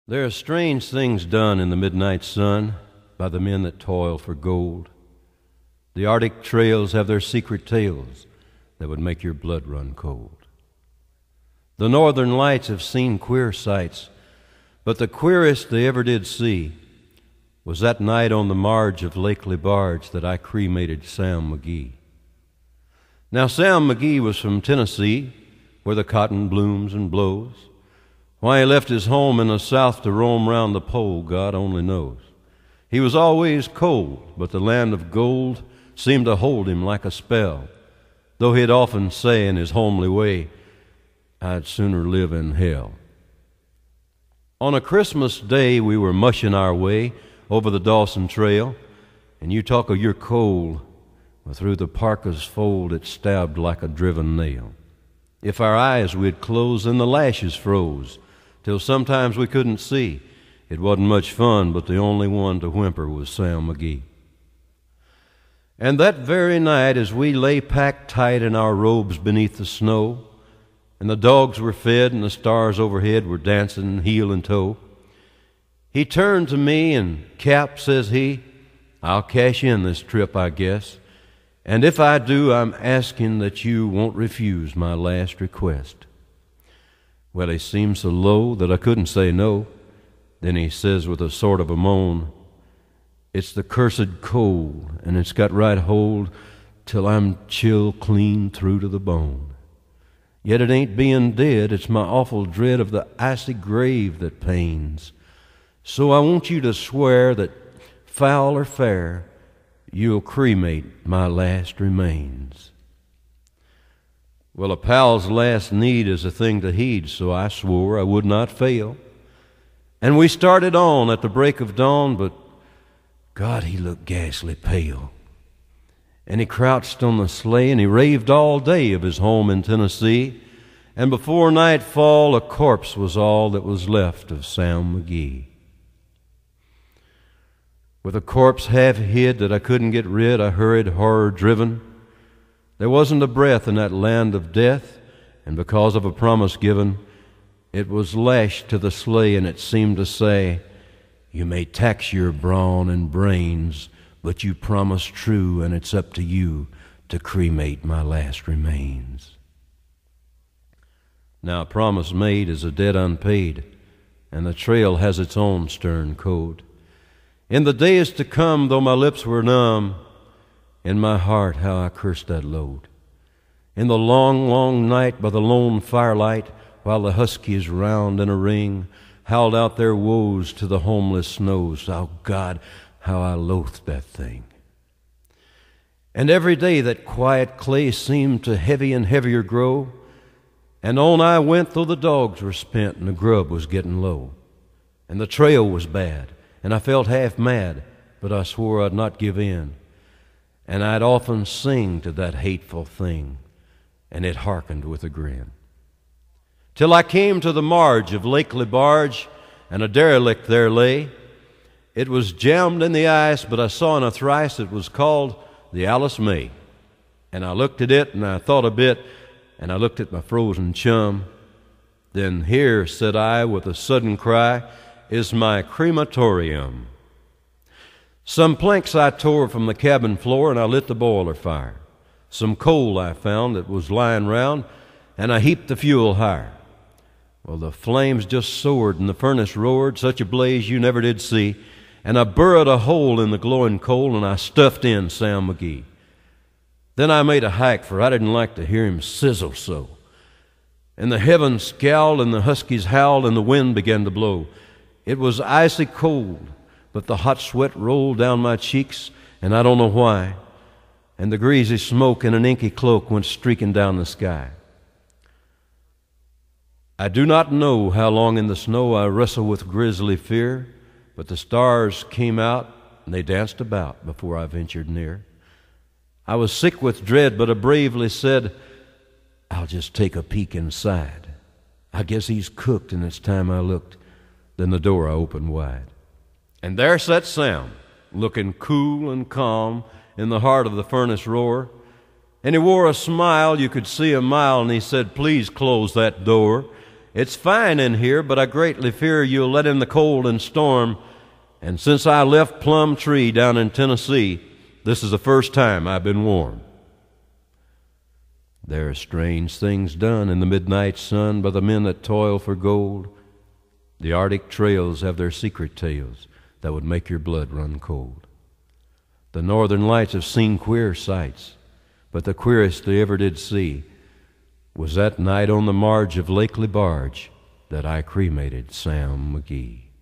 There are strange things done in the midnight sun by the men that toil for gold. The Arctic trails have their secret tales that would make your blood run cold. The northern lights have seen queer sights, but the queerest they ever did see was that night on the marge of Lake Lebarge that I cremated Sam McGee. Now, Sam McGee was from Tennessee, where the cotton blooms and blows. Why he left his home in the South to roam round the pole, God only knows. He was always cold, but the land of gold seemed to hold him like a spell, though he'd often say in his homely way, I'd sooner live in hell. On a Christmas day, we were mushing our way over the Dawson Trail, and you talk of your cold, well, through the parka's fold it stabbed like a driven nail. If our eyes we'd close, then the lashes froze, till sometimes we couldn't see. It wasn't much fun, but the only one to whimper was Sam McGee. And that very night, as we lay packed tight in our robes beneath the snow, and the dogs were fed and the stars overhead were dancing heel and toe, he turned to me and, Cap, says he, I'll cash in this trip, I guess, and if I do, I'm asking that you won't refuse my last request. Well, he seemed so low that I couldn't say no. Then he says with a sort of a moan, it's the cursed cold, and it's got right hold till I'm chill clean through to the bone. Yet it ain't being dead, it's my awful dread of the icy grave that pains. So I want you to swear that, foul or fair, you'll cremate my last remains. Well, a pal's last need is a thing to heed, so I swore I would not fail. And we started on at the break of dawn, but God, he looked ghastly pale. And he crouched on the sleigh, and he raved all day of his home in Tennessee. And before nightfall, a corpse was all that was left of Sam McGee. With a corpse half hid that I couldn't get rid, I hurried horror-driven. There wasn't a breath in that land of death, and because of a promise given, it was lashed to the sleigh, and it seemed to say, you may tax your brawn and brains, but you promised true, and it's up to you to cremate my last remains. Now, a promise made is a debt unpaid, and the trail has its own stern code. In the days to come, though my lips were numb, in my heart how I cursed that load. In the long, long night by the lone firelight, while the huskies round in a ring howled out their woes to the homeless snows, oh God, how I loathed that thing. And every day that quiet clay seemed to heavy and heavier grow, and on I went though the dogs were spent and the grub was getting low. And the trail was bad, and I felt half mad, but I swore I'd not give in. And I'd often sing to that hateful thing, and it hearkened with a grin. Till I came to the marge of Lake Lebarge, and a derelict there lay. It was jammed in the ice, but I saw in a thrice it was called the Alice May. And I looked at it, and I thought a bit, and I looked at my frozen chum. Then here, said I with a sudden cry, is my crematorium. Some planks I tore from the cabin floor, and I lit the boiler fire. Some coal I found that was lying round, and I heaped the fuel higher. Well, the flames just soared, and the furnace roared, such a blaze you never did see, and I burrowed a hole in the glowing coal, and I stuffed in Sam McGee. Then I made a hike, for I didn't like to hear him sizzle so. And the heavens scowled, and the huskies howled, and the wind began to blow. It was icy cold, but the hot sweat rolled down my cheeks, and I don't know why. And the greasy smoke in an inky cloak went streaking down the sky. I do not know how long in the snow I wrestled with grisly fear, but the stars came out and they danced about before I ventured near. I was sick with dread, but I bravely said, I'll just take a peek inside. I guess he's cooked, and it's time I looked. Then the door I opened wide. And there sat Sam, looking cool and calm in the heart of the furnace roar. And he wore a smile you could see a mile, and he said, please close that door. It's fine in here, but I greatly fear you'll let in the cold and storm. And since I left Plum Tree down in Tennessee, this is the first time I've been warm. There are strange things done in the midnight sun by the men that toil for gold. The Arctic trails have their secret tales that would make your blood run cold. The northern lights have seen queer sights, but the queerest they ever did see was that night on the marge of Lake Lebarge that I cremated Sam McGee.